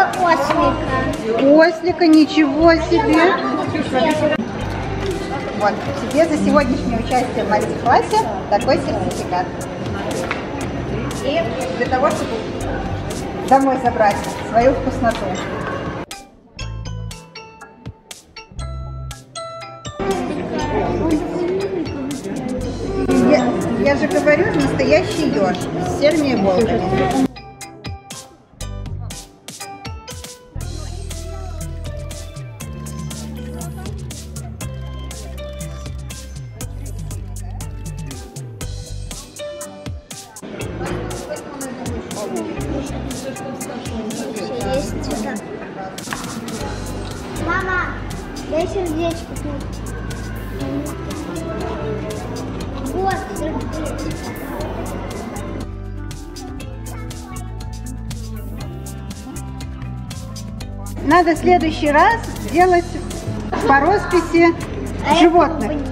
ослика. Ослика, ничего себе. Вот, тебе за сегодняшнее участие в мастер-классе такой сертификат. И для того, чтобы домой забрать свою вкусноту. Я же говорю, настоящий еж с серыми иголками. Мама, дай сердечко. Вот, сердечко. Надо в следующий раз делать по росписи животных.